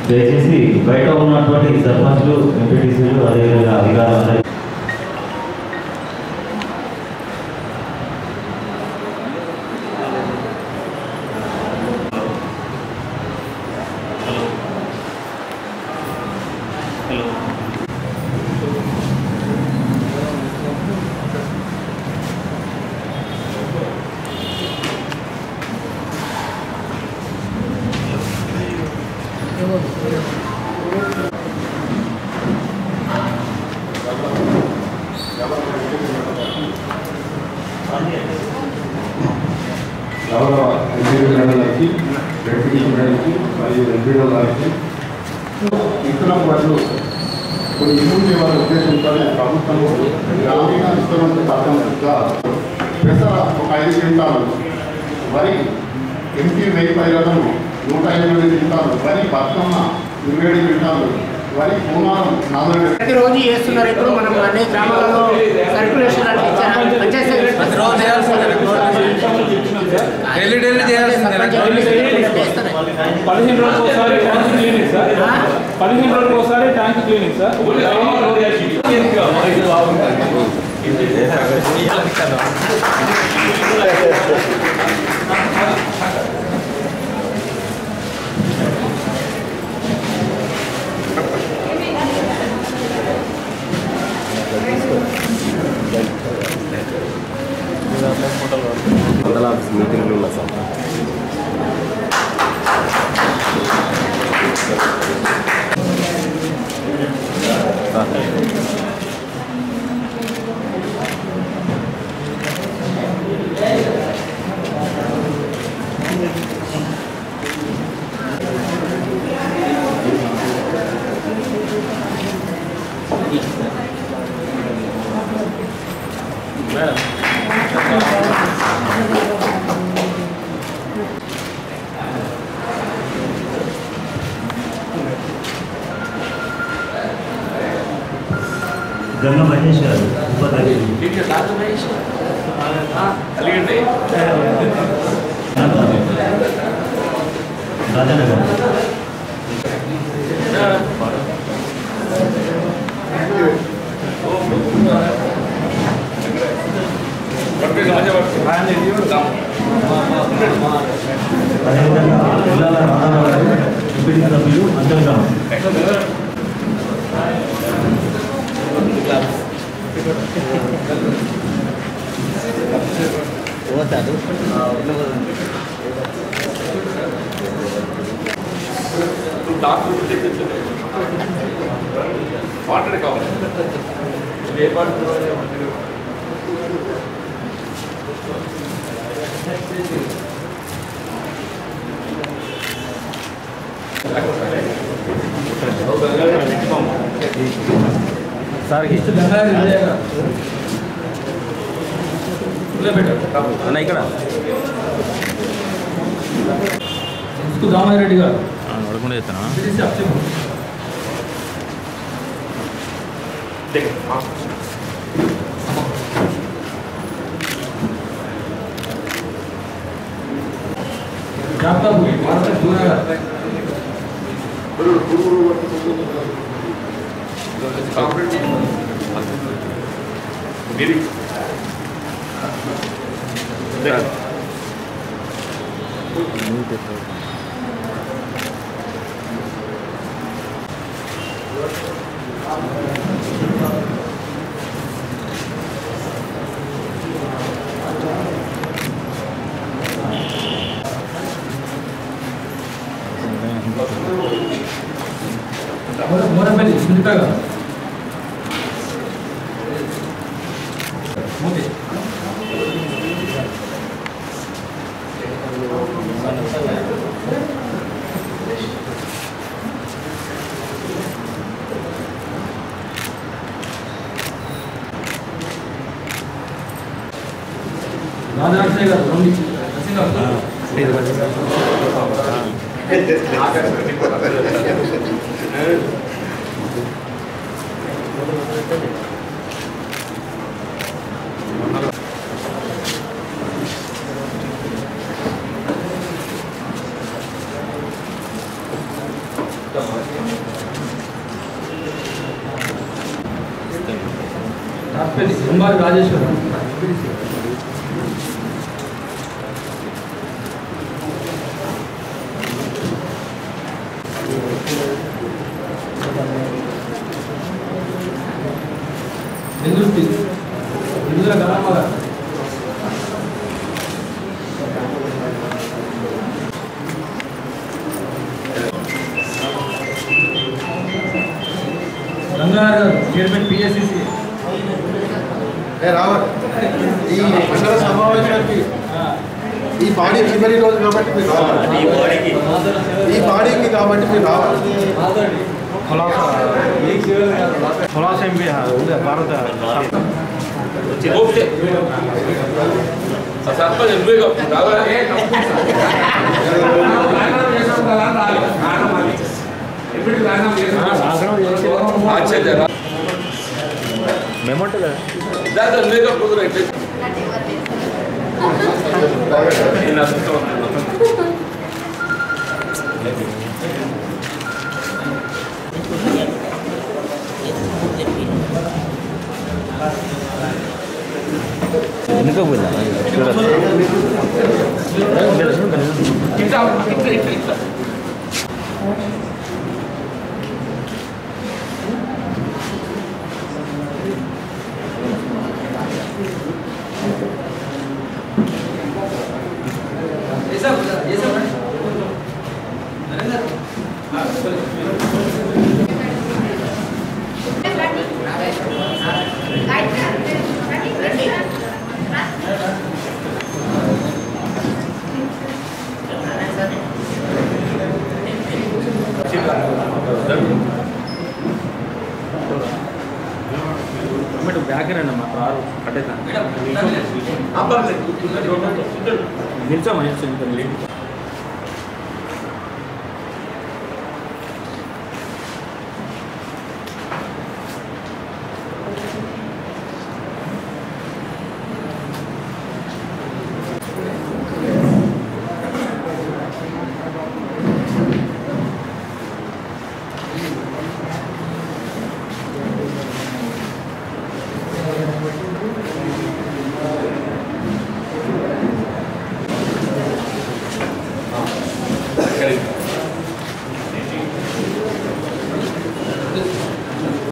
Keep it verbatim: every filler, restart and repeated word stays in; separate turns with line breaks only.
దయచేసి బయట ఉన్నటువంటి సర్పంచ్లు ఎంపీటీసీలు అదేవిధంగా అధికారులు
గౌరవ ఎంపీ గారికి డిప్యూటీ గారికి మరియు ఎంపీఓ గారికి ఇతర వాళ్ళు కొన్ని ఇల్లు వాళ్ళ ఉద్దేశంతోనే ప్రభుత్వం గ్రామీణ విస్తరణ ప్రాథమికంగా పెసర ఒక ఐదు క్వింటాలు వరి ఎంపీ వెయ్యి పైరలను నూట ఎనిమిది క్వింటాలు వరి బతుకమ్మ ఇరవై ఏడు క్వింటాలు వరి పూమారం నాలుగు
ప్రతిరోజు చేస్తున్నారు. ఇప్పుడు మనం అన్ని గ్రామాలలో సర్క్యులేషన్
పదిహేను రోజులకు ఒకసారి ట్యాంక్ క్లీనింగ్ సార్ పదిహేను రోజులకు ఒకసారి ట్యాంక్ క్లీనింగ్ సార్
మండల మీటింగ్లు ఉన్నా సార్
గంగ మహేష్ గారు ఉపాధ్యక్షులు రాజన్న గారు అదేవిధంగా జిల్లాల రాధారావు గారు ఎంపీటీ సభ్యులు అంజన్
వాటర్ కావాలి
సార్ అన్న ఇక్కడ
దామారెడ్డి గారు
అడగకుండా చేస్తానా
మోరపల్లి సునీతగా మూతి రాజాక్షయ్య గారు రెండు
Come on.
దుమ్మారి రాజేశ్వరం నిందుర్తి నిందుల గణమాల గంగాధర్ చైర్మన్ పిఎస్సిసి
రావాలి ఈ మండల సమావేశానికి ఈ బాడీ చివరి రోజు కాబట్టి మీరు రావాలి ఈ బాడీకి కాబట్టి మీరు రావాలి
ఖలాస ఎంపీ భారత
ఓకే సర్పంచ్ ఎంపీ
మేమంటే
వెనుక పోయిందా
బ్యాక్ రండి మా కారు కట్టేద్దాం నిల్చోమా నిల్చో